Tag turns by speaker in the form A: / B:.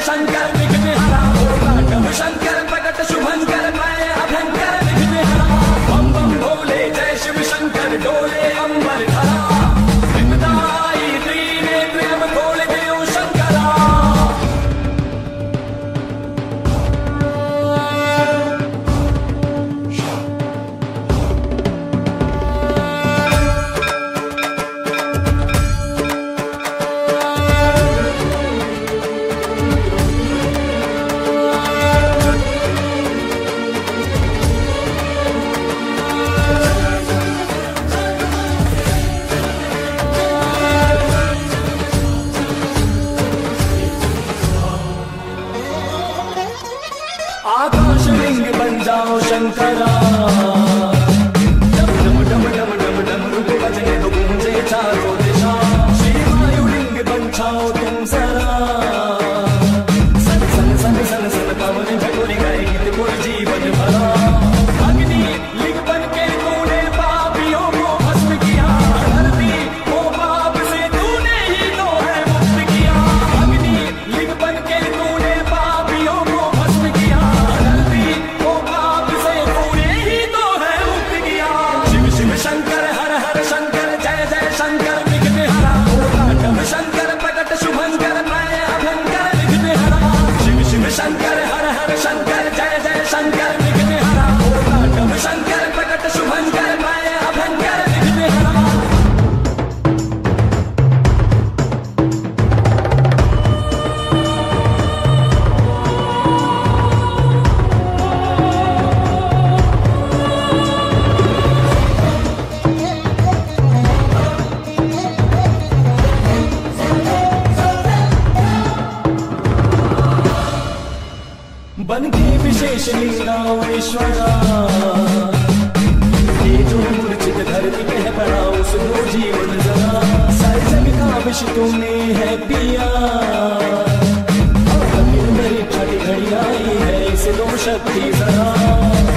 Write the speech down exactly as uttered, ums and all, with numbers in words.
A: शंकर विघ्नहरा ओम शंकर प्रकट शुभंकर मैं अभंकर विघ्नहरा बम बम भोले जय शिव शंकर डोले अंबर धरा विपदाई त्रिनेत्र अब खोल दो शंकरा। आकाश लिंग बन जाओ शंकरा डम डम डम डम डम डम रूप बजने दो गूंजे चारों दिशा श्री वायु लिंग बन जाओ तुम जरा सन सन सन सन सन पवन झकोरी गाए गीत कोई जीवन भरा अग्नि लिंग बन के तूने पापियों को भस्म किया धरती वो पाप से तूने ही तो है मुक्त किया अग्नि लिंग बन के तूने पापियों को भस्म किया शंकर हर हर शंकर जय जय शंकर विघ्नहरा ओम शंकर प्रकट शुभंकर मैं अभंकर विघ्नहरा शिव शिव शंकर हर हर शंकर जय जय शंकर विघ्नहरा ओम शंकर प्रकट शुभंकर मैं अभंकर विघ्नहरा। बन के विशेष लिंगाईश्वरा ये जो मूर्छित धरती कह पड़ा उसको जीवन जरा सारे जग का विष तुमने है पिया मेरी छठी घड़ी आई है इसे दो शक्ति जरा